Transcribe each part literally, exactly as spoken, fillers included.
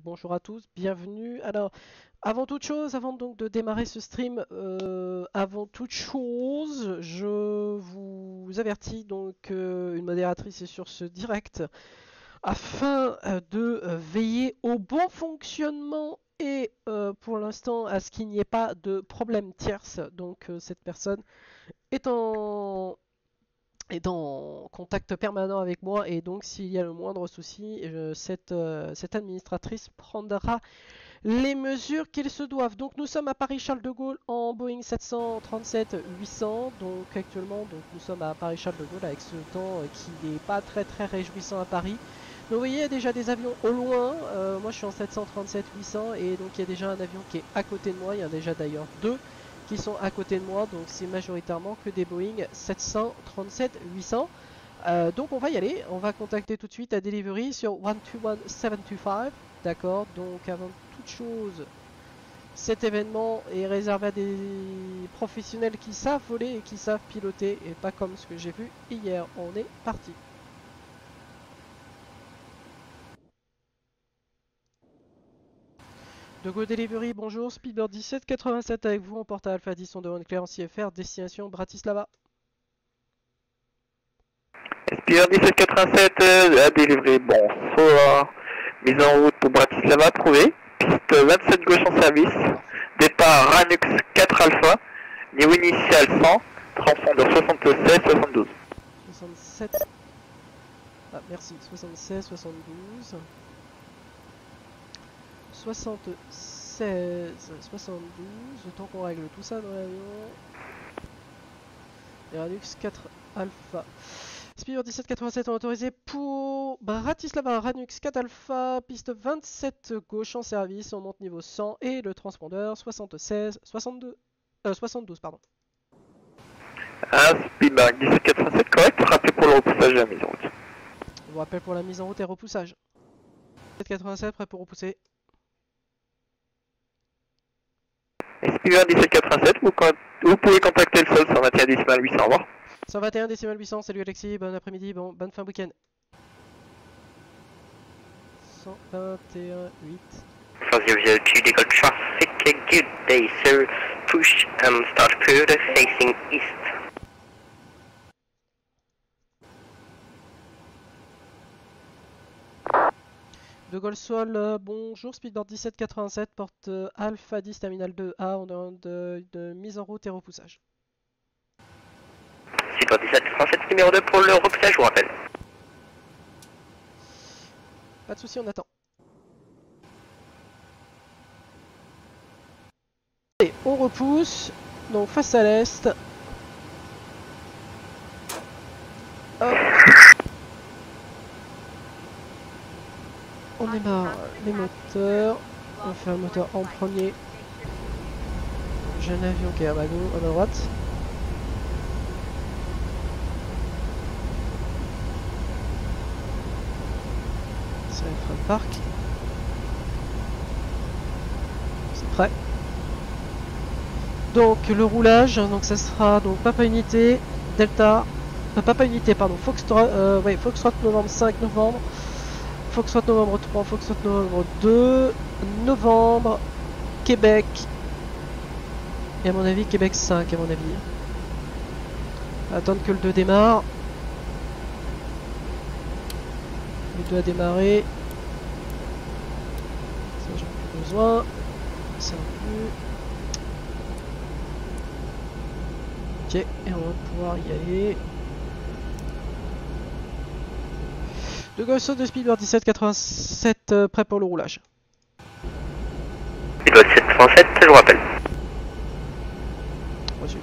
bonjour à tous, bienvenue. Alors, avant toute chose, avant donc de démarrer ce stream, euh, avant toute chose, je vous avertis donc euh, une modératrice est sur ce direct afin euh, de euh, veiller au bon fonctionnement et euh, pour l'instant à ce qu'il n'y ait pas de problème tierce. Donc euh, cette personne est en est en contact permanent avec moi et donc s'il y a le moindre souci, je, cette, euh, cette administratrice prendra les mesures qu'ils se doivent. Donc nous sommes à Paris-Charles de Gaulle en Boeing sept cent trente-sept huit cents. Donc actuellement donc, nous sommes à Paris-Charles de Gaulle avec ce temps euh, qui n'est pas très très réjouissant à Paris. Donc vous voyez il y a déjà des avions au loin, euh, moi je suis en sept cent trente-sept huit cents et donc il y a déjà un avion qui est à côté de moi, il y en a déjà d'ailleurs deux qui sont à côté de moi, donc c'est majoritairement que des Boeing sept cent trente-sept huit cents. Euh, donc on va y aller, on va contacter tout de suite à Delivery sur un deux un sept deux cinq, d'accord. Donc avant toute chose, cet événement est réservé à des professionnels qui savent voler et qui savent piloter et pas comme ce que j'ai vu hier. On est parti. De Go Delivery, bonjour, Speedbird dix-sept quatre-vingt-sept avec vous en porte à Alpha dix, on demande clair en C F R, destination Bratislava. Speedbird dix-sept quatre-vingt-sept euh, à délivrer, bonsoir, mise en route pour Bratislava, trouvé, piste vingt-sept gauche en service, départ Ranux quatre Alpha, niveau initial cent, transpondeur soixante-seize soixante-douze. soixante-sept, ah merci, soixante-seize soixante-douze. soixante-seize soixante-douze, le temps qu'on règle tout ça dans l'avion. Et Ranux quatre Alpha. Speedbird dix-sept quatre-vingt-sept autorisé pour Bratislava, Ranux quatre Alpha, piste vingt-sept gauche en service, on monte niveau cent et le transpondeur soixante-seize soixante-deux, euh, soixante-douze pardon. Ah, Speedbird dix-sept quatre-vingt-sept correct, rappelez pour le repoussage de la mise en route. Je vous rappelle pour la mise en route et repoussage. dix-sept quatre-vingt-sept prêt pour repousser. Speedbird dix-sept quatre-vingt-sept, vous, vous pouvez contacter le sol cent vingt et un décimal huit cents, au revoir. cent vingt et un décimal huit cents, salut Alexis, bon après-midi, bon, bonne fin week-end. cent vingt et un huit. zéro zéro deux, décolle traffic, good day sir, push and start cruise facing east. De Gaulle Sol, euh, bonjour, Speedbird dix-sept quatre-vingt-sept, porte euh, Alpha dix, terminal deux A, on demande de, de mise en route et repoussage. Speedbird dix-sept quatre-vingt-sept, numéro deux pour le repoussage, je vous rappelle. Pas de soucis, on attend. Et on repousse, donc face à l'est. Hop. On démarre les moteurs. On fait un moteur en premier. J'ai un avion qui est à ma gauche, à ma droite. Ça va être un parc. C'est prêt. Donc le roulage, donc ça sera donc Papa Unité, Delta, euh, Papa Unité pardon, Foxtrot, euh, ouais, Foxtrot novembre cinq novembre, Foxtrot novembre trois, Foxtrot novembre deux, novembre, Québec, et à mon avis Québec cinq à mon avis. Attendre que le deux démarre. Le deux a démarré. Ça j'en ai plus besoin. Ça non plus. Ok, et on va pouvoir y aller. De Gaulle de Speedbird dix-sept quatre-vingt-sept, euh, prêt pour le roulage. Speedbird dix-sept quatre-vingt-sept, je vous rappelle. Reçu.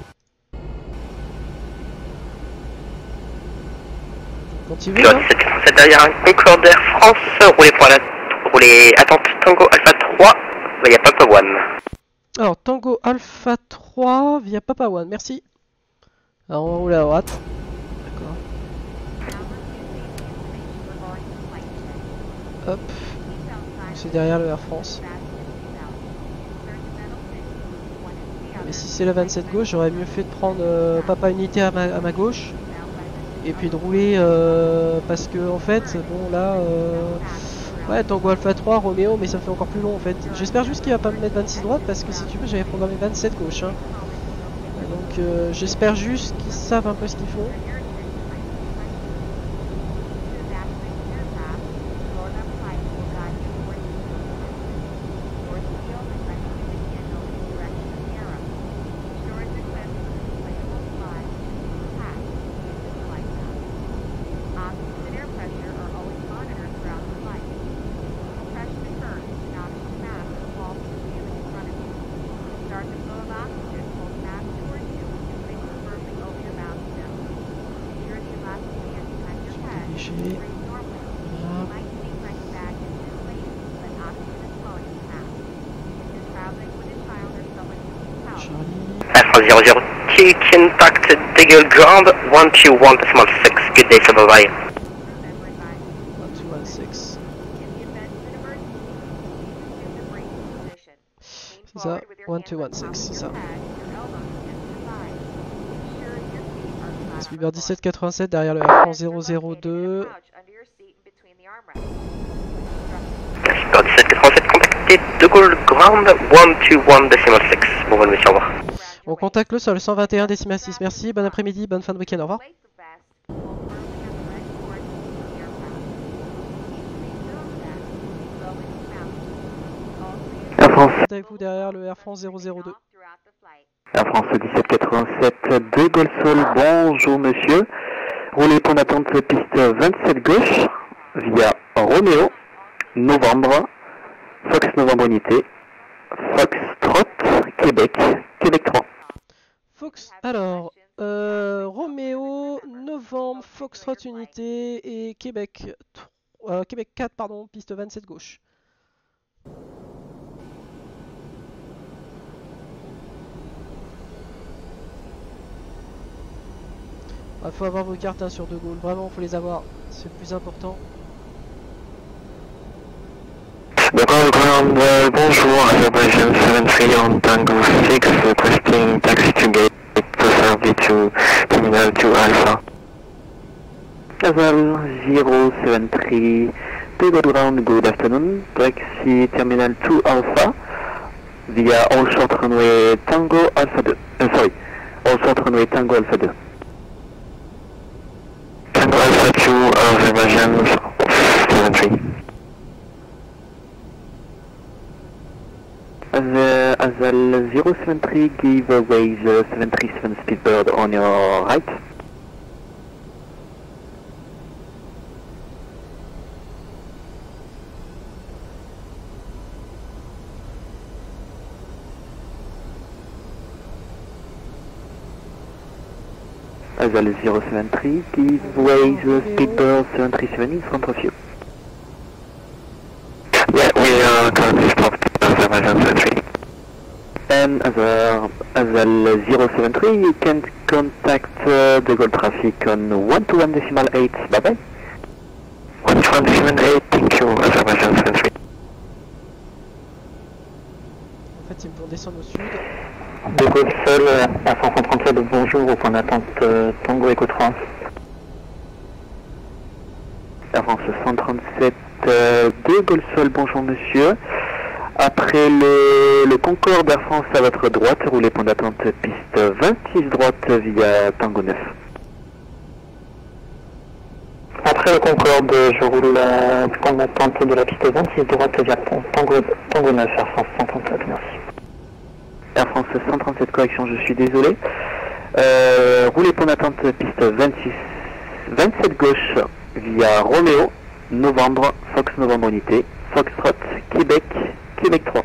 Continue. Speedbird dix-sept quatre-vingt-sept derrière un Concorde Air France, roulez pour la... roulez attente Tango Alpha trois, via Papa One. Alors, Tango Alpha trois via Papa One, merci. Alors, on va rouler à droite. D'accord. Hop. C'est derrière le Air France. Mais si c'est la vingt-sept gauche, j'aurais mieux fait de prendre euh, Papa Unité à ma, à ma gauche. Et puis de rouler euh, parce que en fait, bon là, euh, Ouais, Tango Alpha trois, Roméo, mais ça fait encore plus long en fait. J'espère juste qu'il va pas me mettre vingt-six droite parce que si tu veux, j'avais programmé vingt-sept gauche. Hein. Donc euh, j'espère juste qu'ils savent un peu ce qu'ils font. Alpha zero zero two, contact Diggle ground one two one decimal six. Good day, sir, bye bye. one two one six. C'est ça, one two one six, c'est ça. Sweeper dix-sept quatre-vingt-sept derrière le Air France zéro zéro deux. Sweeper dix-sept quatre-vingt-sept, contactez Diggle ground one two one decimal six. Bon, bon, monsieur, au revoir. On contacte le sol cent vingt et un décimal six, merci, bon après-midi, bonne fin de week-end, au revoir. Air France. Avec vous derrière le Air France zéro zéro deux. Air France dix-sept quatre-vingt-sept, deux Gol Sol, bonjour monsieur. Roulez pour d'attente piste vingt-sept gauche, via Roméo, Novembre, Fox Novembre Unité, Fox Trot, Québec, Québec trois. Fox, alors, euh, Roméo, Novembre, Foxtrot Unité et Québec, euh, Québec quatre, pardon, piste vingt-sept gauche. Il faut avoir vos cartes hein, sur De Gaulle, vraiment, il faut les avoir, c'est le plus important. D'accord, ground, uh, bonjour, Azerbaijan seven three on Tango six, requesting taxi to gate to serve to Terminal two Alpha. Azel zero seven three, Tango ground, good afternoon, taxi Terminal two Alpha, via All Short Runway Tango Alpha two, uh, sorry, All Short Runway Tango Alpha two. Tango Alpha two, Azerbaijan seven three. The Azal zero seven three, give away the seven three seven Speedbird on your right. Azal zero seven three, give away the Speedbird seven three seven in front of you. Yeah, we are currently stopped. Azerbaijan seven three. And Azal, Azal zero seven three, you can contact uh, the Gold traffic on one two one decimal eight. Bye bye. one two one decimal eight, thank you, Azerbaijan seven three. En fait, il me faut descendre au sud. De Gaulle Sol, Air France cent trente-sept, bonjour, au point d'attente euh, Tango Echo trois. Air France cent trente-sept, euh, de Gaulle Sol, bonjour monsieur. Après le, le Concorde Air France à votre droite, roulez point d'attente piste vingt-six droite via Tango neuf. Après le Concorde, je roule euh, point d'attente de la piste vingt-six droite via Tango, Tango neuf, Air France cent trente-sept, merci. Air France cent trente-sept, correction, je suis désolé. Euh, roulez point d'attente piste vingt-six, vingt-sept gauche via Roméo, Novembre, Fox Novembre Unité, Foxtrot, Québec, Québec trois.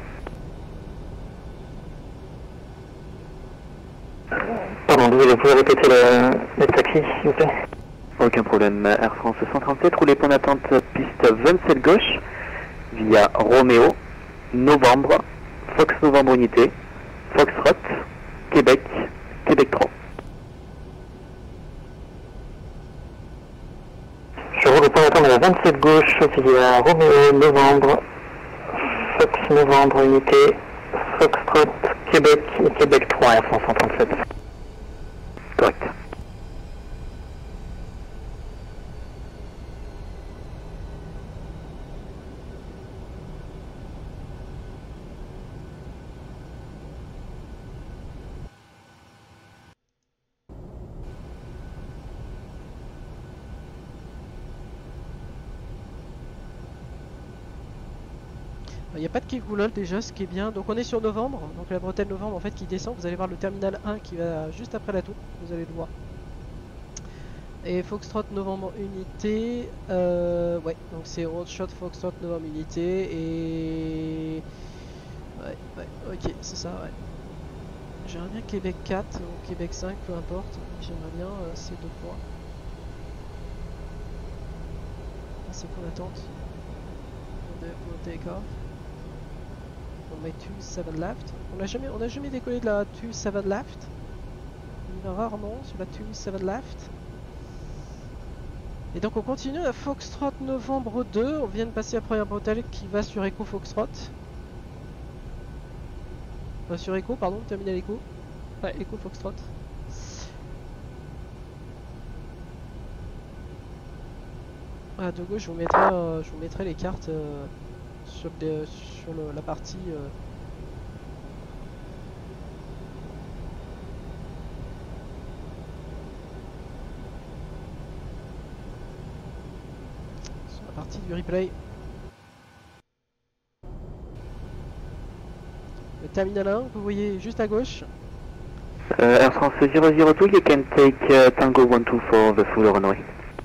Pardon, vous pouvez répéter le, le taxi, s'il vous plaît? Aucun problème. Air France cent trente-sept, roulez point d'attente piste vingt-sept gauche via Roméo, Novembre, Fox Novembre Unité, Foxtrot, Québec, Québec trois. Je roule point d'attente vingt-sept gauche via Roméo, Novembre, Fox Novembre Unité, Foxtrot, Québec et Québec trois, Air France cent trente-sept. Correct. Il n'y a pas de Kegoulol déjà, ce qui est bien. Donc on est sur novembre, donc la bretelle novembre en fait qui descend. Vous allez voir le terminal un qui va juste après la tour, vous allez le voir. Et Foxtrot novembre unité, euh, ouais, donc c'est Roadshot Foxtrot novembre unité et... Ouais, ouais, ok, c'est ça, ouais. J'aimerais bien Québec quatre ou Québec cinq, peu importe. J'aimerais bien euh, ces deux points. Ah, c'est quoi l'attente? On take off. On met two seven left. On n'a jamais, on a jamais décollé de la two seven left. On va rarement sur la two seven left. Et donc on continue à Foxtrot novembre deux. On vient de passer la première bretelle qui va sur Echo Foxtrot. Enfin, sur Echo, pardon, terminal Echo. Ouais, Echo Foxtrot. Ah, de gauche, je vous mettrai, euh, je vous mettrai les cartes euh, sur, les, sur le, la partie. Euh, sur la partie du replay. Le terminal un, vous voyez juste à gauche. Uh, Air France zero zero two, you can take uh, Tango one two for the full runway.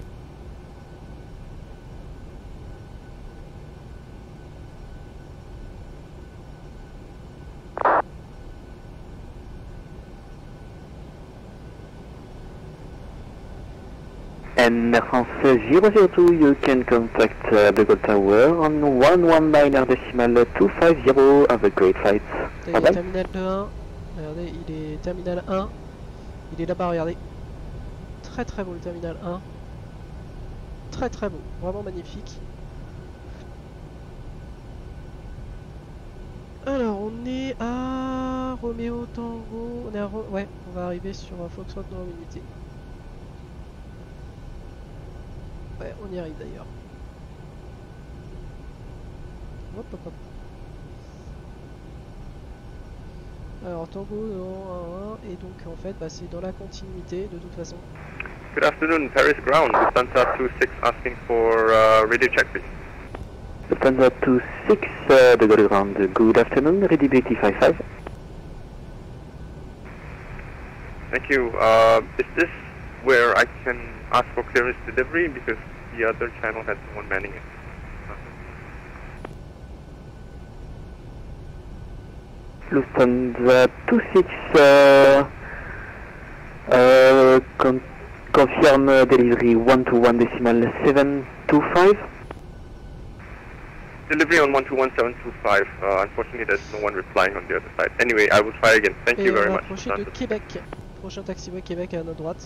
And Air France zero zero two, you can contact uh, the Gold Tower on one one nine decimal two five zero. Have a great flight. Il est terminal un. Regardez, il est terminal un. Il est là-bas, regardez. Très très beau le terminal un. Très très beau, vraiment magnifique. Alors on est à Romeo Tango. On est à Ro... Ouais, on va arriver sur Foxtrot Nord Unité. Ouais, on y arrive d'ailleurs. Hop hop hop. Alors Tango un un et donc en fait bah, c'est dans la continuité de toute façon. Good afternoon, Paris ground. Lufthansa two six asking for uh, radio check please. Lufthansa two six, uh, the Gold Ground, good afternoon, ready B T five five. Thank you. Uh, is this where I can ask for clearance delivery because the other channel has someone manning it? Lufthansa two six, uh, uh, con confirm uh, delivery one two one decimal seven two five. Delivery on one two one seven two five. Uh, unfortunately, there's no one replying on the other side. Anyway, I will try again. Thank Et you on very va much. approcher de Québec. Prochain taxiway Québec à notre droite.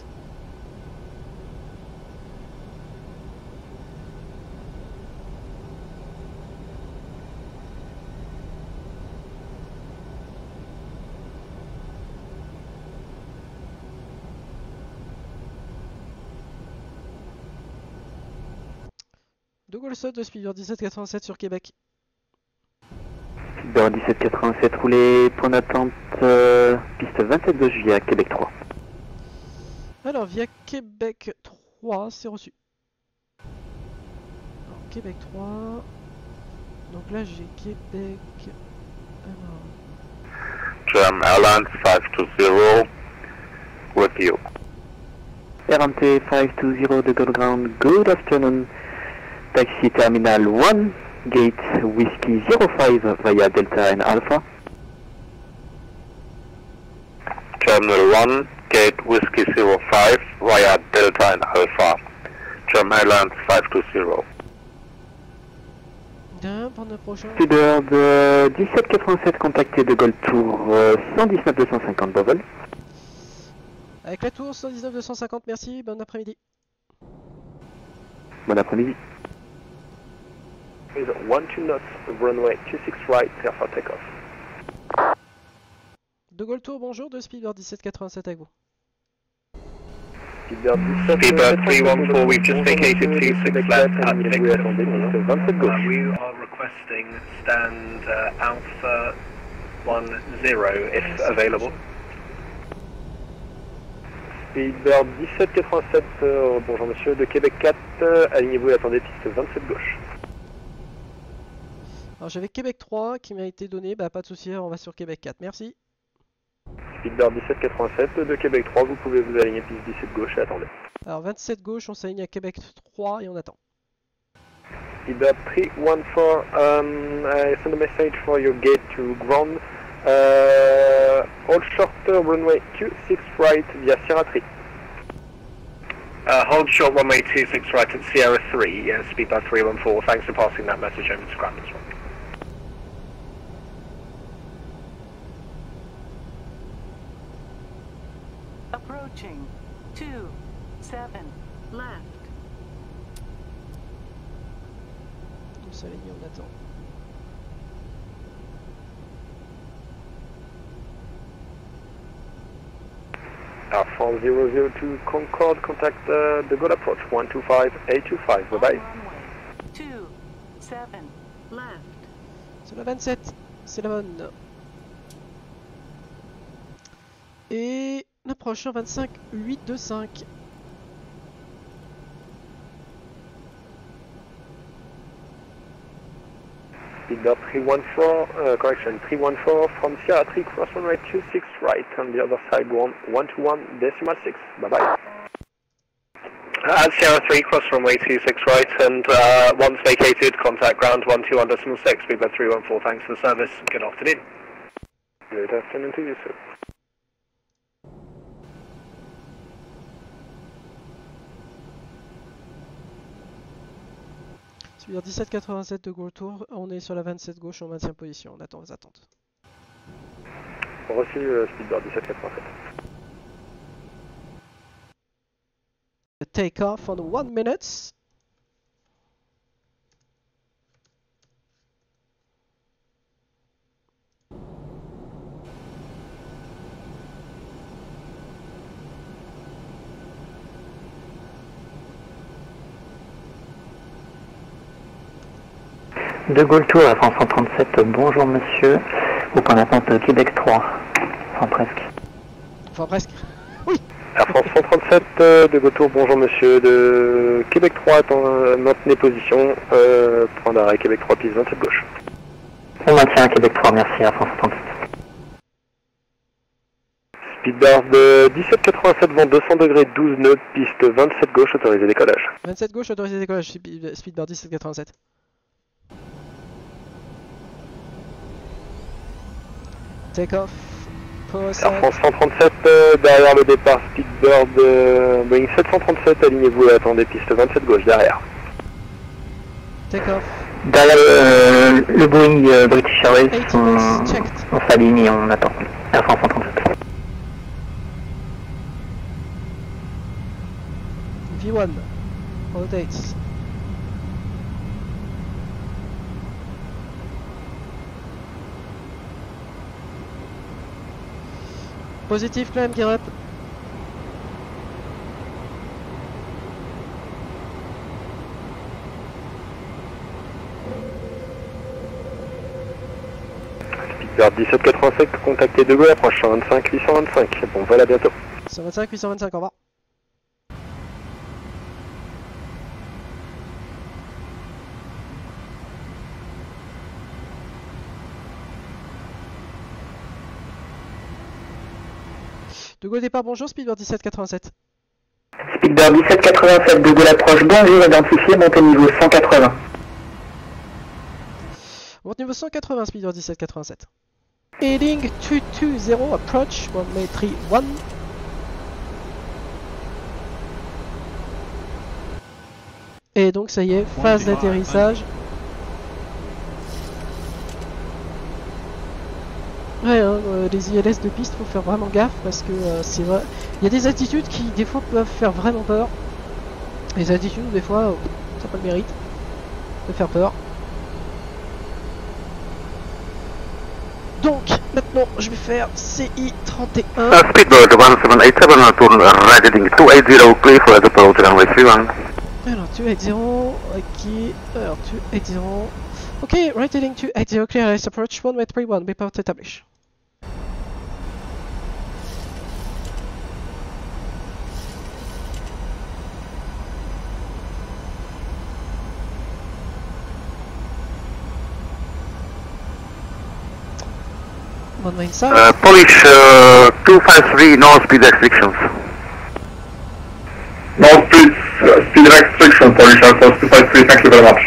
De Gaulle Sud de Speedbird dix-sept quatre-vingt-sept sur Québec. Speedbird dix-sept quatre-vingt-sept, roulé, point d'attente, euh, piste vingt-sept gauche via Québec trois. Alors via Québec trois, c'est reçu. Alors Québec trois. Donc là j'ai Québec. Alors. Tram Airline five two zero with you. R M T five two zero, the Gold Ground, good afternoon. Taxi Terminal one, Gate Whiskey zero five via Delta and Alpha. Terminal one, Gate Whiskey zero five via Delta and Alpha. Tram Airline five two zero. Bien, pour notre prochain. Speedbird euh, dix-sept quatre-vingt-sept, contacté de Gold Tour euh, cent dix-neuf deux cent cinquante Bovol. Avec la tour cent dix-neuf deux cent cinquante, merci, bon après-midi. Bon après-midi. one two knots, runway two six right, clear for takeoff. De Gaulle Tour, bonjour, de Speedbird dix-sept quatre-vingt-sept avec vous. Speedbird Speedbird three one four, we've just vacated two six left at Victor. vingt-sept gauche. We are requesting stand uh, Alpha one zero if available. Speedbird dix-sept quatre-vingt-sept, euh, bonjour monsieur, de Québec quatre, euh, alignez-vous et attendez piste vingt-sept gauche. Alors j'avais Québec trois qui m'a été donné, bah pas de souci, on va sur Québec quatre, merci. Speedbird dix-sept quatre-vingt-sept de Québec trois, vous pouvez vous aligner piste dix-sept gauche et attendez. Alors vingt-sept gauche, on s'aligne à Québec trois et on attend. Speedbird three one four, um, I send a message for your gate to ground. Uh, hold shorter runway two six right via Sierra three. Uh, hold short runway two six right at Sierra three, yeah, Speedbird three one four. Thanks for passing that message over to ground as well. Approaching two seven left. On s'aligne, on attend. Alpha zero zero two Concorde, contact uh, the Gaulle approach one two five eight two five, bye bye. two seven left. C'est la vingt-sept, c'est la bonne. Et l'approche sur vingt-cinq huit deux cinq. Speedbird three one four, uh, correction, three one four from Sierra three, cross runway two six right, on the other side one one two one decimal six, bye bye. At Sierra three, cross runway two six right, and uh, once vacated, contact ground one two one decimal six, Speedbird three one four, thanks for the service, good afternoon. Good afternoon to you, sir. Speedbird dix-sept quatre-vingt-sept de Gaulle Tour, on est sur la vingt-sept gauche, on maintient position, on attend les attentes. Reçu, euh, Speedbird dix-sept quatre-vingt-sept. Take off on one minute. De Gaulle Tour, à France cent trente-sept, bonjour monsieur, au point d'attente Québec trois, enfin presque. Enfin presque. Oui. Air France cent trente-sept, euh, de Gaulle Tour, bonjour monsieur, de Québec trois, attend, euh, maintenez position, euh, point d'arrêt Québec trois, piste vingt-sept gauche. On maintient Québec trois, merci, Air France cent trente-sept. Speedbird de dix-sept quatre-vingt-sept, vent deux cents degrés, douze nœuds, piste vingt-sept gauche, autorisé décollage. vingt-sept gauche, autorisé décollage, Speedbird dix-sept quatre-vingt-sept. Take off. Air France cent trente-sept, euh, derrière le départ, Speedbird euh, Boeing sept cent trente-sept, alignez-vous et attendez piste vingt-sept gauche, derrière. Take off. Derrière euh, le Boeing euh, British Airways, on, on s'aligne et on attend. Air France cent trente-sept. V one, rotates. Positive climb, gear up. Speedbird dix-sept quatre-vingt-sept, contactez De Gaulle, approche cent vingt-cinq huit cent vingt-cinq. Bon, voilà, à bientôt. cent vingt-cinq huit cent vingt-cinq, au revoir. De Gaulle départ, bonjour, Speedbird dix-sept quatre-vingt-sept. Speedbird dix-sept quatre-vingt-sept, De Gaulle approche, bonjour, identifié, montée niveau cent quatre-vingts. Monte niveau cent quatre-vingts, Speedbird dix-sept quatre-vingt-sept. Heading two two zero, approach, runway three one. Et donc ça y est, phase d'atterrissage. Ouais, hein, euh, les I L S de piste, faut faire vraiment gaffe parce que euh, c'est vrai. Il y a des attitudes qui des fois peuvent faire vraiment peur. Les attitudes des fois, euh, ça n'a pas le mérite de faire peur. Donc maintenant je vais faire C I trente et un. Uh, Speedbird one seven eight seven, uh, turn right heading two eight zero, clear for the approach runway three one. Alors two eight zero, ok, alors two eight zero. Ok, right heading two eight zero, clear S approach runway three one, report established. runway inside. Uh, Polish uh, two five three, no speed restrictions. No speed, uh, speed restriction, Polish Alpha two five three, thank you very much.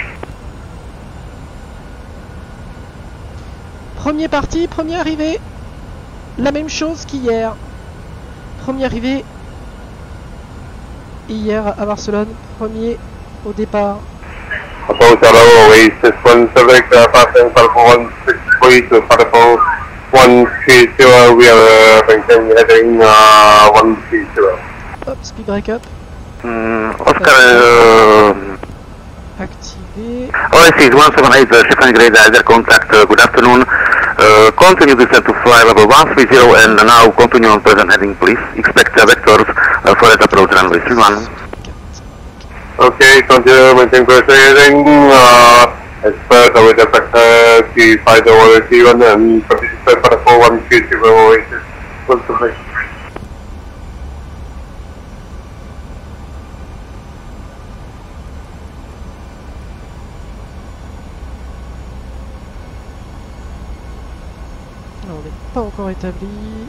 Premier parti, premier arrivé. La même chose qu'hier. Premier arrivé hier à Barcelone. Premier au départ. Approach hello, we six one seven, uh, passing Alpha one six three to Alpha one three zero, we are uh, maintaining heading uh, one three zero. Hop, speed break up. Mm, Oscar, uh, Activé. O S C one seven eight, uh, Stephanie Grade, either contact, uh, good afternoon. Uh, continue descent to fly level one three zero and now continue on present heading, please. Expect uh, vectors uh, for that approach runway three one. Okay, continue maintain present heading, uh, expect uh, with the vector T five over T one and participate for the four one three zero eight. Good to play. Alors, on n'est pas encore établi.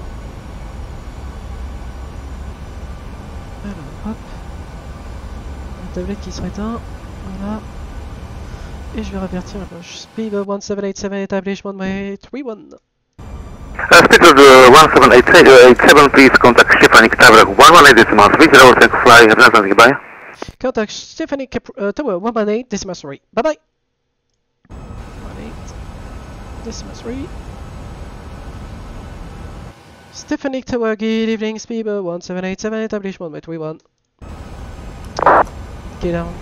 Alors, hop. La tablette qui se éteint. Voilà. Et je vais revertir la gauche. Speed one seven eight seven, establishment by three one. Uh, Speedbird uh, one seven eight seven, please contact Stefanik Tower one one eight decimal three zero, thank you, fly, have a nice day, bye. Contact Stefanik uh, Tower one one eight decimal three. Bye bye. one eight decimal three. Stefanik Tower, good evening, Speedbird one seven eight seven, establishment by three one. Get down.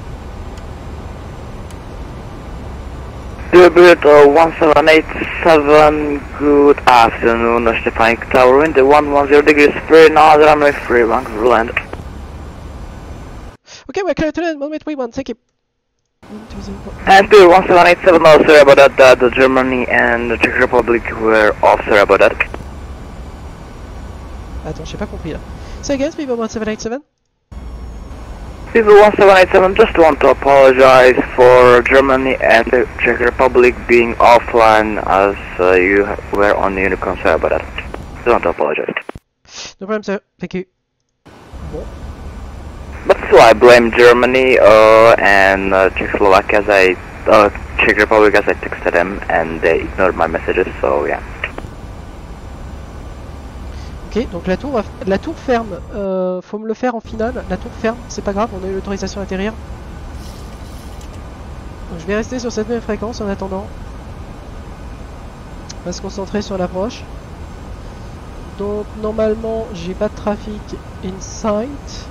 Speedbird uh, one seven eight seven, good afternoon, Stefanik Tower, in the one one zero degrees free, now runway three one, will land. Okay, we're clear to land, runway three one, thank you. one two zero. And Speedbird one seven eight seven, oh, sorry about that, uh, the Germany and the Czech Republic were off, sorry about that. Attends, j'ai pas compris là. Say again, Speedbird one seven eight seven. Speedbird one seven eight seven, just want to apologize for Germany and the Czech Republic being offline as uh, you were on the Unicorn, sorry about that. Just want to apologize. No problem, sir. Thank you. Bon. But still, I blame Germany uh, and uh, Czechoslovakia as I, uh, Czech Republic as I texted them and they ignored my messages, so yeah. Ok, donc la tour, va... la tour ferme. Euh, faut me le faire en finale. La tour ferme, c'est pas grave, on a eu l'autorisation d'atterrir. Donc je vais rester sur cette même fréquence en attendant. On va se concentrer sur l'approche. Donc normalement, j'ai pas de trafic in sight.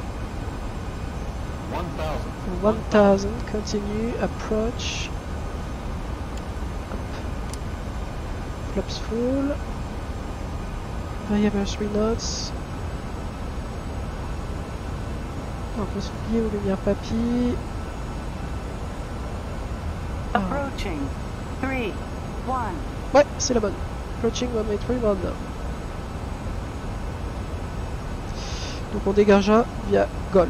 one thousand, continue, approach. Hop. Flaps full. Variable three knots. On peut se fier aux lumières papy. Approaching. three one. Ouais, c'est la bonne. Approaching one way three one. Donc on dégagea via Golf.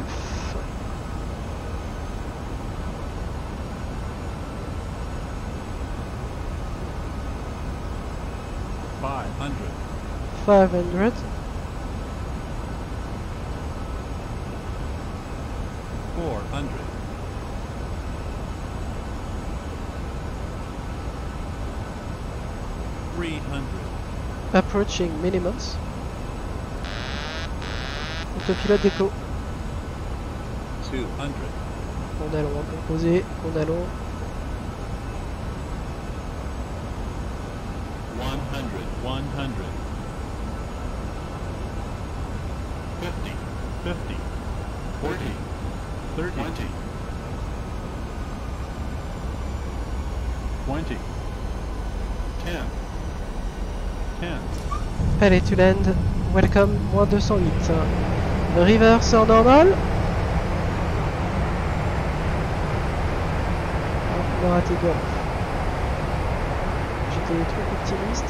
five hundred. five hundred. four hundred. three hundred. Approaching minimums. Autopilote déco. two hundred. On allons, composé, on allons. one hundred. one hundred. fifty. fifty. forty. thirty. twenty. twenty. ten. ten. Allez, tu land. Welcome, moins deux cent huit. Le reverse en normal. On va rater Golf. J'étais trop optimiste.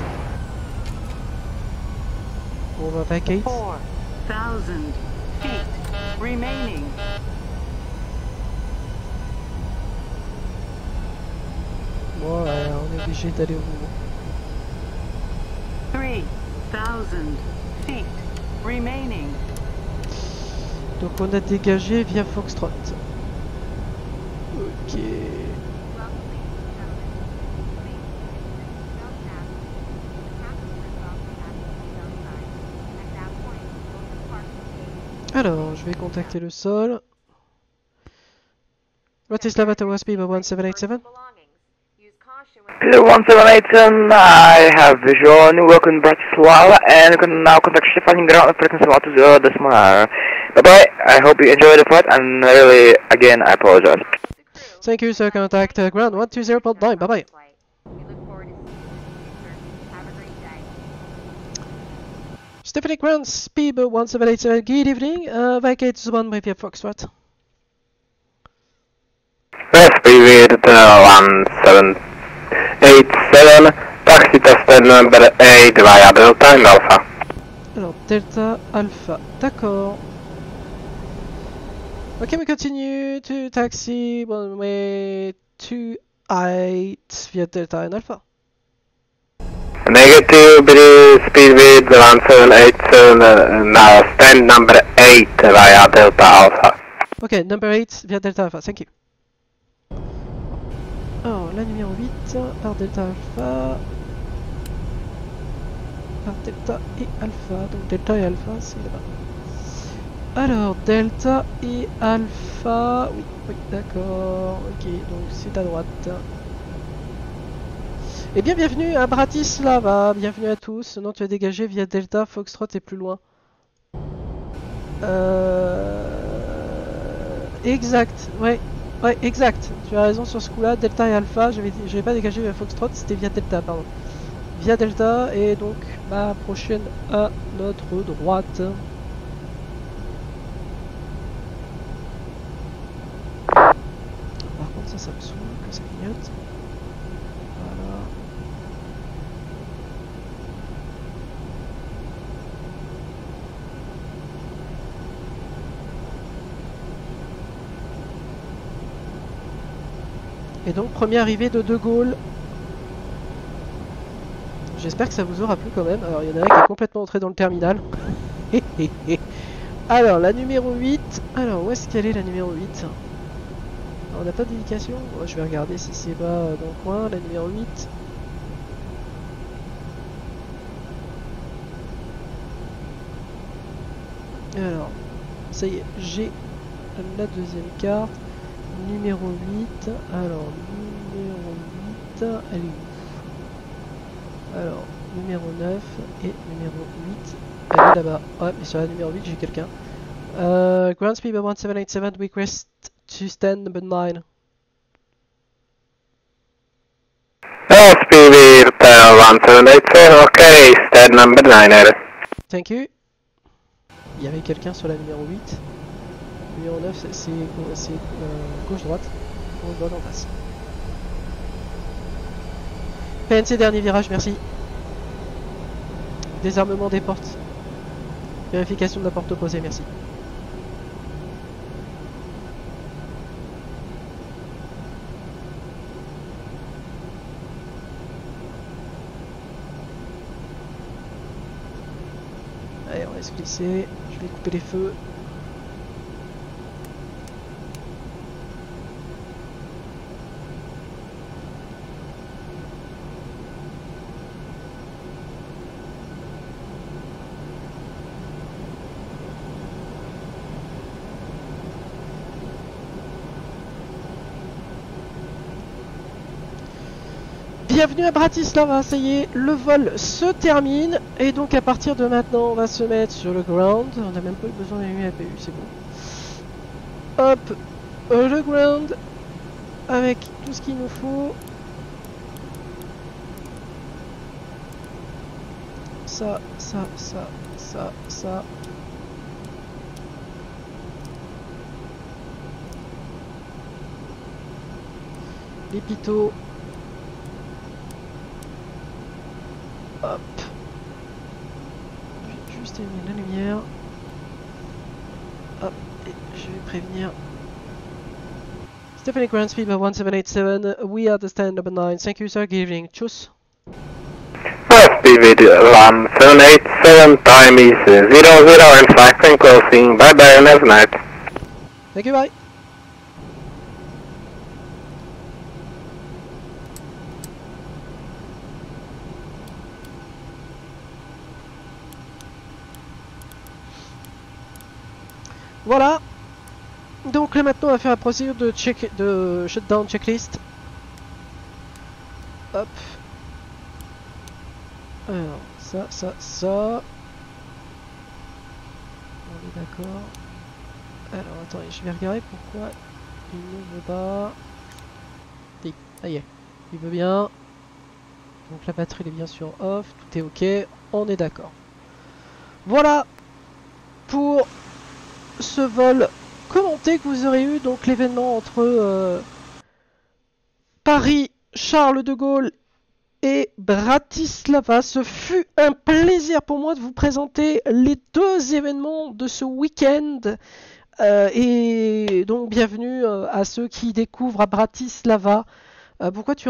On va vacate. four thousand feet remaining. Bon, ouais, on est obligé d'aller au bout. three thousand feet remaining. Donc on a dégagé via Foxtrot. Ok. Alors, je vais contacter le sol. Bratislava Tower speed one seven eight seven. one seven eight seven, I have visual New York in Bratislava, and you can now contact Stefan ground of frequency one two zero decimal hour. Bye bye, I hope you enjoy the flight, and really, again, I apologize. Thank you, sir. Contact uh, ground one two zero point nine. Bye bye. Stephanie Ground, speed one seven eight seven, good evening. Uh, vacate zone by via Foxtrot. Speed one seven eight seven, taxi test number eight via Delta and Alpha. Alors, Delta, Alpha, d'accord. Ok, we continue to taxi one way two eight via Delta and Alpha. Negative, speed with one seven eight seven, uh, now stand number eight via Delta Alpha. Ok, number eight via Delta Alpha, thank you. Alors, la numéro huit par Delta Alpha. Par Delta et Alpha. Donc Delta et Alpha, c'est là-bas. Alors, Delta et Alpha. Oui, oui, d'accord. Ok, donc c'est à droite. Eh bien, bienvenue à Bratislava. Bienvenue à tous. Non, tu as dégagé via Delta. Foxtrot est plus loin. Euh... Exact, ouais. Ouais, exact. Tu as raison sur ce coup-là. Delta et Alpha. Je n'avais pas dégagé via Foxtrot. C'était via Delta, pardon. Via Delta. Et donc, ma prochaine à notre droite. Par contre, ça, ça me saoule que ça clignote. Voilà. Et donc, première arrivée de De Gaulle. J'espère que ça vous aura plu quand même. Alors, il y en a un qui est complètement entré dans le terminal. Alors, la numéro huit. Alors, où est-ce qu'elle est la numéro huit? Alors, on n'a pas d'indication. Ouais, je vais regarder si c'est pas dans le coin, la numéro huit. Alors, ça y est, j'ai la deuxième carte. Numéro huit, alors numéro huit, elle est où? Alors, numéro neuf et numéro huit, elle est là-bas. Ouais, mais sur la numéro huit, j'ai quelqu'un. Euh, ground speed one seven eight seven, request to stand number nine. Oh, speed one seven eight seven, okay, stand number nine. Thank you. Il y avait quelqu'un sur la numéro huit. Numéro neuf, c'est euh, gauche-droite. Gauche-droite en face. P N C dernier virage, merci. Désarmement des portes. Vérification de la porte opposée, merci. Allez, on va se glisser. Je vais couper les feux. Bienvenue à Bratislava, ça y est, le vol se termine et donc à partir de maintenant on va se mettre sur le ground, on n'a même pas eu besoin d'allumer la P U, c'est bon. Hop, euh, le ground avec tout ce qu'il nous faut. Ça, ça, ça, ça, ça. Les pitos. Hop. Je vais juste éteindre la lumière. Hop. Et je vais prévenir. Stephanie Grand Speed by one seven eight seven. We are the stand number nine. Thank you, sir. Good evening. Tchuss. Speed speed with one seven eight seven, time is zero zero and five and closing. Bye bye and have a night. Thank you, bye. Voilà. Donc là maintenant on va faire la procédure de check de shutdown checklist. Hop. Alors ça, ça, ça. On est d'accord. Alors attendez, je vais regarder pourquoi il ne veut pas. Ça y est, il veut bien. Donc la batterie est bien sûr off, tout est ok, on est d'accord. Voilà pour ce vol commenté que vous aurez eu, donc l'événement entre euh, Paris, Charles de Gaulle et Bratislava. Ce fut un plaisir pour moi de vous présenter les deux événements de ce week-end. Euh, et donc bienvenue euh, à ceux qui découvrent à Bratislava. Euh, pourquoi tu ralentis ?